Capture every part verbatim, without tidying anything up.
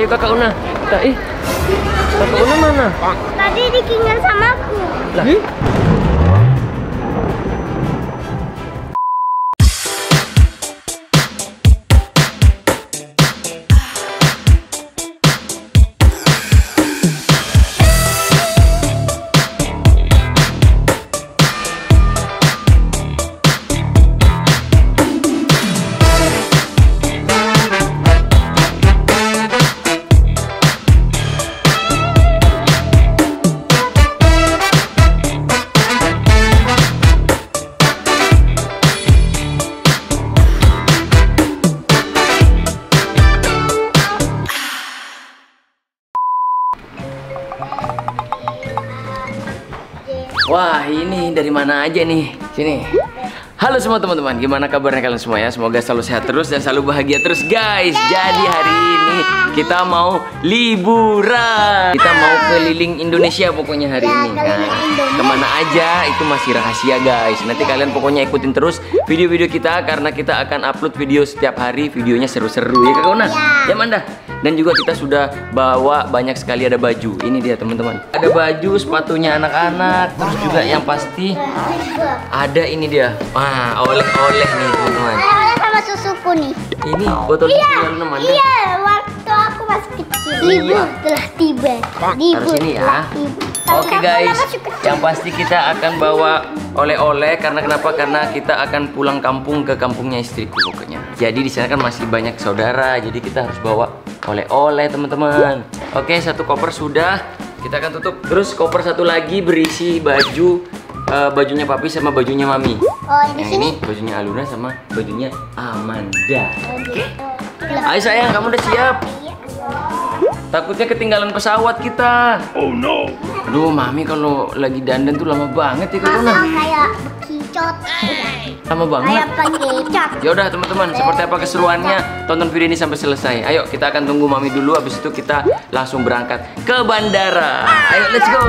Kakak Una. Kita, ih, Kakak Una mana? Tadi ditinggal sama aku. Lah. Wah, ini dari mana aja nih? Sini. Halo semua teman-teman, gimana kabarnya kalian semua ya? Semoga selalu sehat terus dan selalu bahagia terus guys. Jadi hari ini kita mau liburan. Kita mau keliling Indonesia pokoknya hari ini. Nah, kemana aja itu masih rahasia guys. Nanti kalian pokoknya ikutin terus video-video kita karena kita akan upload video setiap hari. Videonya seru-seru ya Kak Una? Ya Manda. Dan juga kita sudah bawa banyak sekali, ada baju. Ini dia teman-teman. Ada baju, sepatunya anak-anak. Terus juga yang pasti ada ini dia. Wah, oleh-oleh nih teman-teman. Oleh-oleh sama susuku nih. Ini botol susu yang Manda. Iya, waktu aku masih kecil. Libur telah tiba. Taruh sini ya. Oke guys, yang pasti kita akan bawa oleh-oleh karena kenapa? Karena kita akan pulang kampung ke kampungnya istriku pokoknya. Jadi di sana kan masih banyak saudara, jadi kita harus bawa oleh-oleh teman-teman. Oke, satu koper sudah, kita akan tutup. Terus koper satu lagi berisi baju, uh, bajunya papi sama bajunya mami. Oh, ini yang sini. ini bajunya Aluna sama bajunya Amanda. Oke. Ayo sayang, kamu udah siap? Takutnya ketinggalan pesawat kita. Oh no. Aduh, mami kalau lagi dandan tuh lama banget ya Kak Una. Kayak bekicot. Lama banget. Kayak bekicot. Ya udah teman-teman, seperti apa keseruannya? Tonton video ini sampai selesai. Ayo kita akan tunggu mami dulu, habis itu kita langsung berangkat ke bandara. Ayo let's go.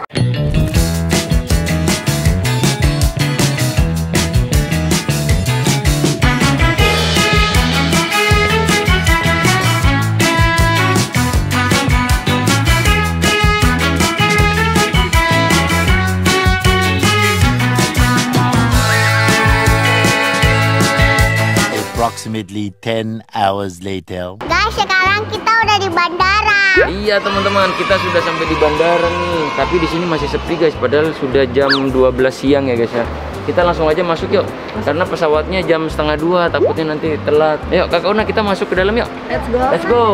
Approximately ten hours later. Guys, sekarang kita udah di bandara. Iya teman-teman, kita sudah sampai di bandara nih. Tapi di sini masih sepi guys, padahal sudah jam dua belas siang ya guys ya. Kita langsung aja masuk yuk, karena pesawatnya jam setengah dua, takutnya nanti telat. Ayo Kakak Una, kita masuk ke dalam yuk. Let's go. Let's go.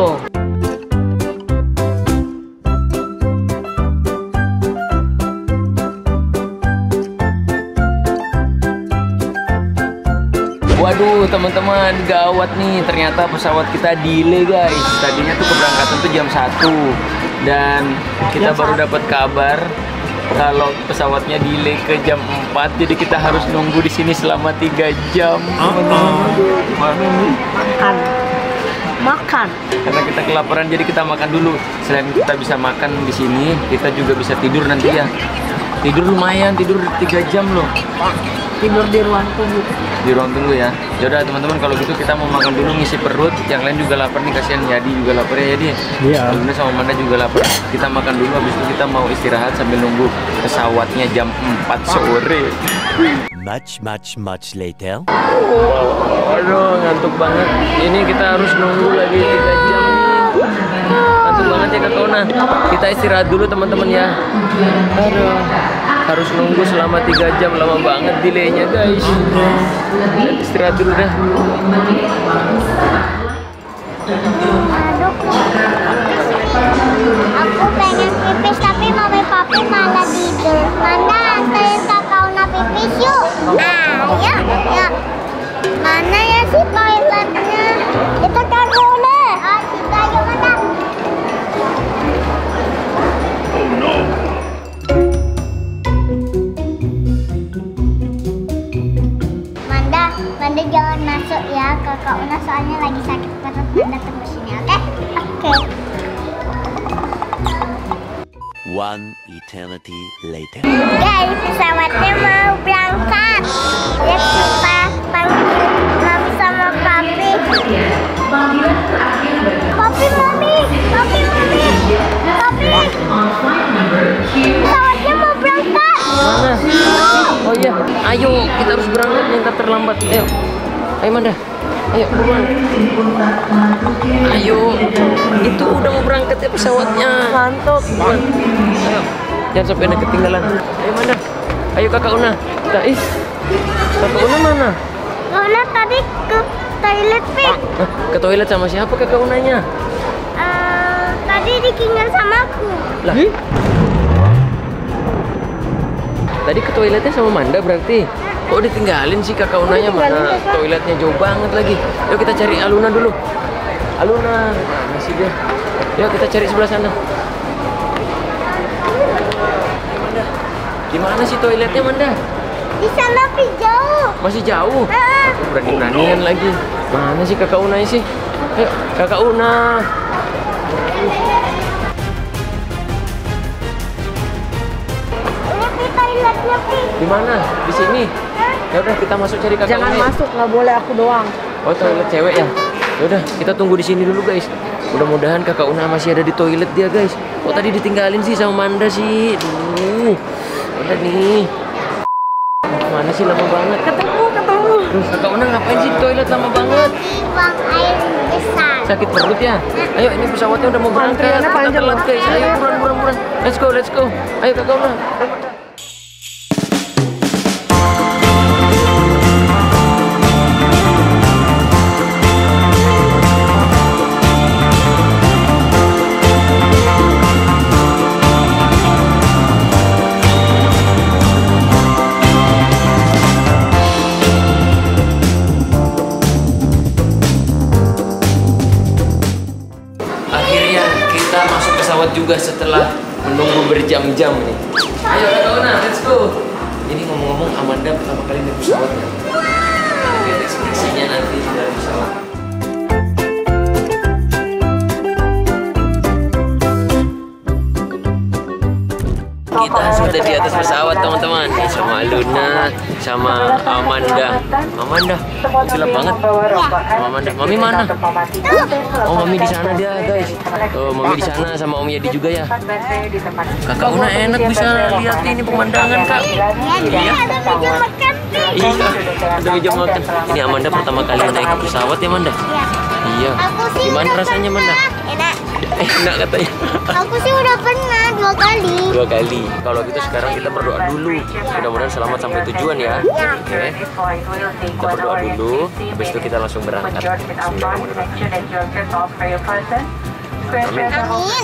Waduh teman-teman, gawat nih, ternyata pesawat kita delay guys. Tadinya tuh keberangkatan tuh jam satu dan kita baru dapat kabar kalau pesawatnya delay ke jam empat. Jadi kita harus nunggu di sini selama tiga jam. Makan. Makan. Karena kita kelaparan jadi kita makan dulu. Selain kita bisa makan di sini, kita juga bisa tidur nanti ya. Tidur lumayan, tidur tiga jam loh. Tidur di ruang tunggu. Di ruang tunggu ya. Yaudah teman-teman, kalau gitu kita mau makan dulu, ngisi perut. Yang lain juga lapar nih, kasihan Yadi juga lapar ya Yadi. Iya. Aluna sama Manda juga lapar. Kita makan dulu, habis itu kita mau istirahat sambil nunggu pesawatnya jam empat sore. Much, much, much later. Oh, aduh, ngantuk banget. Ini kita harus nunggu lagi tiga jam nih. Ngantuk banget ya Kak Una. Kita istirahat dulu teman-teman ya. Aduh, harus nunggu selama tiga jam, lama banget delaynya guys. Istirahat dulu dah. Aku pengen pipis tapi mami papi malah tidur. Mana anterin Kakak Una pipis yuk. Ayo, yuk. Mana ya sih toiletnya? Itu Kakak Una. Oh, kita yuk mana? Oh no. Manda, Manda jangan masuk ya. Kakak Una soalnya lagi sakit perut. Manda tunggu sini, oke? Oke. One eternity later. Guys, pesawatnya mau berangkat. Ya kita panggil mami sama papi. Papi, mami, papi Ayo, kita harus berangkat nih, ntar terlambat. Ayo, ayo Manda. Ayo, buruan. Ayo, itu udah mau berangkat ya pesawatnya. Mantap. Ayo, jangan sampai ada ketinggalan. Ayo Manda. Ayo Kakak Una. Kita is. Kakak Una mana? Una tadi ke toilet, Pi. Hah, ke toilet sama siapa Kakak Unanya? Uh, tadi ditinggal sama aku. Lah. Tadi ke toiletnya sama Manda berarti? Kok ditinggalin sih Kakak Unanya? Mana toiletnya jauh banget lagi. Yuk kita cari Aluna dulu. Aluna, mana sih dia? Yuk kita cari sebelah sana. Manda, gimana sih toiletnya Manda? Di sana, Pi, jauh. Masih jauh? Ah. Berani-beranian lagi. Mana sih Kakak Unanya sih? Ayo, Kakak Una. Ini Pi, toiletnya, Pi. Di mana? Di sini. Ya udah kita masuk cari Kakak Jangan Una. masuk, nggak boleh aku doang. Oh, toilet cewek ya? Ya udah, kita tunggu di sini dulu, guys. Mudah-mudahan Kakak Una masih ada di toilet dia, guys. Kok tadi ditinggalin sih sama Manda sih? Duh. Udah nih. Mana sih lama banget? Ketemu, ketemu. Terus Kakak Una ngapain sih di toilet lama banget? Di buang air besar. Sakit perut ya? Ayo, ini pesawatnya udah mau berangkat. Antriannya Kita panjang telat, guys. Ayo, buruan, buruan, buruan. Let's go, let's go. Ayo Kakak Una. Juga setelah menunggu berjam-jam nih. Ayo Kakak Una, let's go. Ini ngomong-ngomong Amanda pertama kali naik pesawatnya. Lihat ekspresinya nanti di dalam pesawat. Kita sudah di atas pesawat teman-teman, sama Luna, sama Amanda. Amanda, gelap banget. Sama Amanda. Mami mana? Oh, Mami di sana dia, guys. Oh, Mami di sana sama Om Yadi juga ya. Kakak Una enak bisa lihat ini pemandangan, Kak. Iya, ada meja makan, Pi. Iya, ada meja makan. Ini Amanda pertama kali naik pesawat ya, Amanda? Iya. Iya. Aku sih Gimana udah rasanya, pernah. Amanda? Enak. Eh, enak katanya. Aku sih udah pernah dua kali. Dua kali. Kalau gitu sekarang kita berdoa dulu. Mudah-mudahan selamat sampai tujuan ya. Oke. Kita berdoa dulu. Habis itu kita langsung berangkat. Amin. Amin.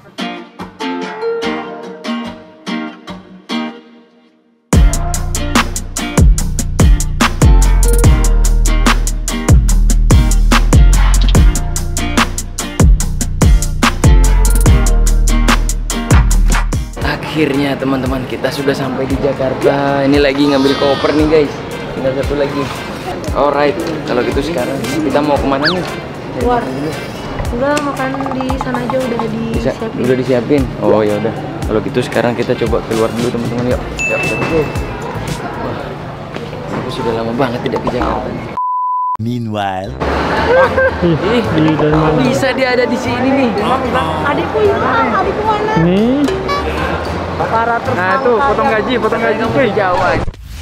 Akhirnya teman-teman kita sudah sampai di Jakarta. Ini lagi ngambil koper nih guys. Tinggal satu lagi. Alright, kalau gitu sekarang kita mau kemana nih? Keluar. Udah makan di sana aja udah Bisa, disiapin. udah disiapin. Oh ya udah. Kalau gitu sekarang kita coba keluar dulu teman-teman yuk. Yuk, let's go. Wah, aku sudah lama banget tidak ke Jakarta. Meanwhile, Ih, bisa dia ada di sini nih. Adikku hilang, adikku mana? Nih, Para nah tuh potong gaji, potong gaji Kamu cuy. di Jawa.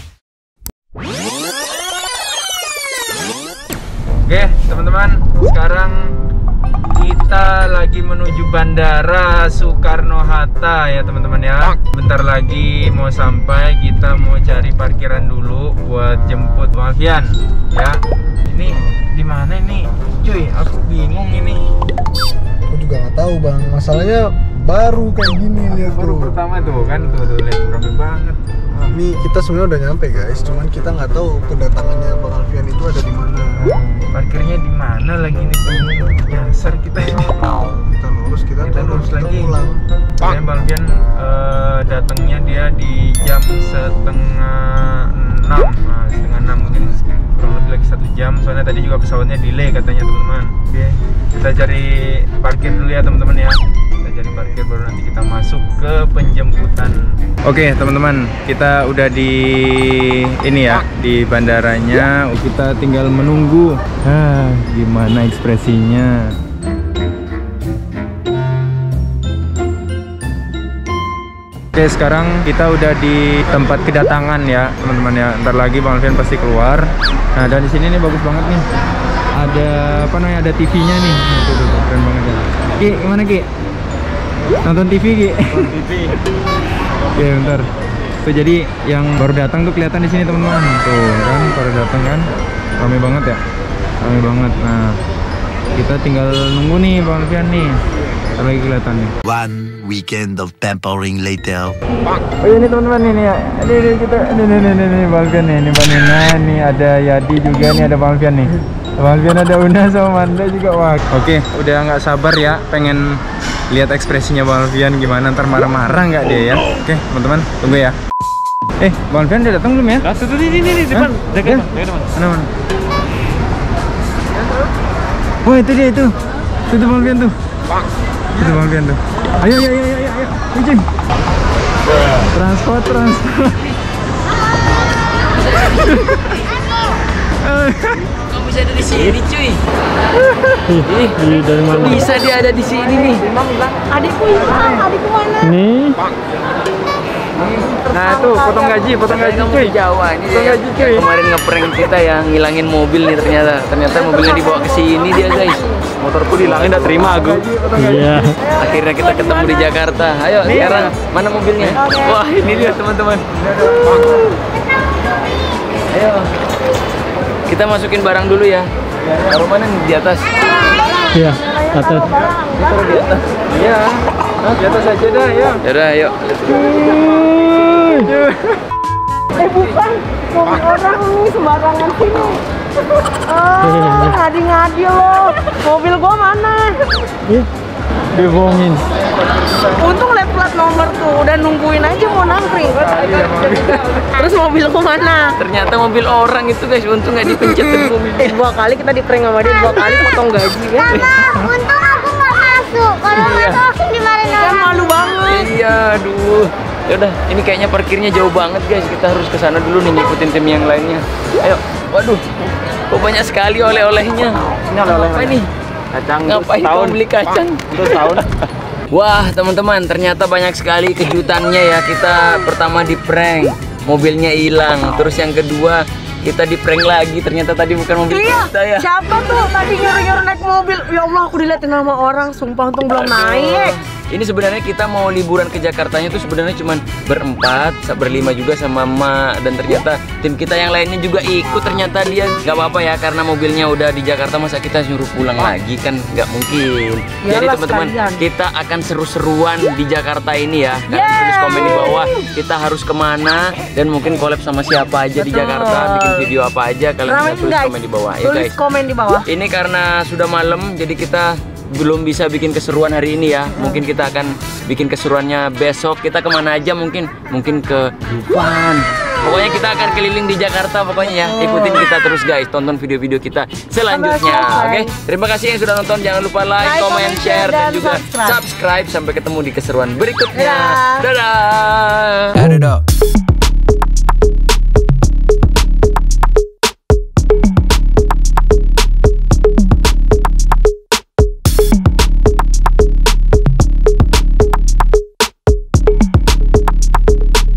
Oke teman-teman, sekarang kita lagi menuju Bandara Soekarno-Hatta ya teman-teman ya. Bentar lagi mau sampai, kita mau cari parkiran dulu buat jemput Alfian ya. Ini di mana ini? Cuy, aku bingung ini. Aku juga nggak tahu bang, masalahnya baru kayak gini lihat Baru tuh. pertama tuh kan tuh tuh lihat rame banget. Ini kita sebenarnya udah nyampe guys, cuman kita nggak tahu kedatangannya Bang Alfian itu ada di mana. Parkirnya di mana lagi nih bingung. Dasar kita ini. Kita lurus, kita, Kita turun, lurus kita lagi. pulang. Dan Bang Alfian eh, datangnya dia di jam setengah enam, nah, setengah enam mungkin kurang lebih lagi satu jam. Soalnya tadi juga pesawatnya delay katanya teman-teman. Oke, kita cari parkir dulu ya teman-teman ya. Kita cari parkir baru nanti kita masuk ke penjemputan. Oke teman-teman, kita udah di ini ya di bandaranya. Kita tinggal menunggu. Ah, gimana ekspresinya? Oke, sekarang kita udah di tempat kedatangan ya teman-teman ya. Ntar lagi Bang Alfian pasti keluar. Nah, dan di sini nih bagus banget nih. Ada apa namanya? Ada T V-nya nih. Nah, tuh, tuh, tuh, keren banget ya. Ki, gimana Ki? Nonton T V Ki? Nonton T V. Oke, bentar. Tuh, jadi yang baru datang tuh kelihatan di sini teman-teman. Tuh kan, baru datang kan. Rame banget ya. Rame banget. Nah, kita tinggal nunggu nih Bang Alfian nih. Ntar lagi kelihatan nih. One weekend of pampering later. Oh ini teman-teman ini ya. Ini, ini kita ini ini ini, ini Bang Alfian nih. Ini Bang Nina, nih ada Yadi juga nih, ada Bang Alfian nih. Bang Alfian ada Una sama Manda juga. Wah. Oke, udah nggak sabar ya pengen lihat ekspresinya Bang Alfian gimana, ntar marah-marah nggak dia ya. Oke, teman-teman, tunggu ya. Eh, Bang Alfian udah datang belum ya? Tuh tuh ini ini depan. Dekat, dekat teman. Mana mana? Wah, itu dia itu. Itu Bang Alfian tuh. Itu Bang Alfian tuh. Ayo ayo ayo ayo ayo. Kucing. Transport transport. Kamu bisa ada di sini, cuy. Ih, dari mana? Bisa dia ada di sini nih. Adikku hilang, adikku mana? Nih. Nah, tuh potong gaji, potong gaji Kamu cuy. di Jawa ini Potong dia gaji cuy. yang kemarin ngeprank kita yang ngilangin mobil nih ternyata. Ternyata mobilnya dibawa ke sini dia, guys. Motorku dihilangin enggak terima aku. Iya. Akhirnya kita ketemu di Jakarta. Ayo sekarang mana mobilnya? Wah, ini dia teman-teman. Ayo. Kita masukin barang dulu ya. Taruh mana nih di atas? Iya, atas. Taruh di atas. Iya. Nah, di atas aja dah, ya. Yaudah, ayo. Eh bukan, mobil orang nih sembarangan sini. Oh, ngadi-ngadi lo. Mobil gua mana? Ih, dibohongin. Untung liat plat nomor tuh, udah nungguin aja mau nangkring. Terus mobil gua mana? Ternyata mobil orang itu, guys. Untung nggak dipencet dari mobil. Eh dua kali kita di prank sama dia, dua kali potong gaji kan? Mama, untung aku nggak masuk. Kalau masuk aku dimarahin Kan orang. malu banget. Iya, aduh. Yaudah, ini kayaknya parkirnya jauh banget, guys. Kita harus ke sana dulu nih ngikutin tim yang lainnya. Ayo. Waduh. Kok banyak sekali oleh-olehnya. Ini oleh-oleh Apa ini? kacang Ngapain kamu beli kacang? Terus tahun. Wah, teman-teman, ternyata banyak sekali kejutannya ya. Kita pertama di prank, mobilnya hilang. Terus yang kedua, kita di prank lagi. Ternyata tadi bukan mobil Iya, kita ya. siapa tuh tadi nyuruh-nyuruh naik mobil? Ya Allah, aku diliatin sama orang, sumpah untung belum naik. Ini sebenarnya kita mau liburan ke Jakartanya tuh sebenarnya cuma berempat, berlima juga sama Ma, dan ternyata tim kita yang lainnya juga ikut. Ternyata dia nggak apa-apa ya karena mobilnya udah di Jakarta, masa kita nyuruh pulang lagi kan nggak mungkin. Jadi Yalah, teman-teman, sekalian. kita akan seru-seruan di Jakarta ini ya. Kalian tulis komen di bawah kita harus kemana dan mungkin collab sama siapa aja di Betul. Jakarta, bikin video apa aja, kalian Ramein, bisa tulis guys. komen di bawah ya Tulis guys. komen di bawah. Ini karena sudah malam, jadi kita belum bisa bikin keseruan hari ini ya. Mungkin kita akan bikin keseruannya besok. Kita kemana aja mungkin? Mungkin ke Dufan. Pokoknya kita akan keliling di Jakarta pokoknya ya. Ikutin kita terus guys. Tonton video-video kita selanjutnya. Oke. Terima kasih yang sudah nonton. Jangan lupa like, Like, comment, comment, share, dan dan juga subscribe. subscribe. Sampai ketemu di keseruan berikutnya. Dadah. Dadah. Add it up.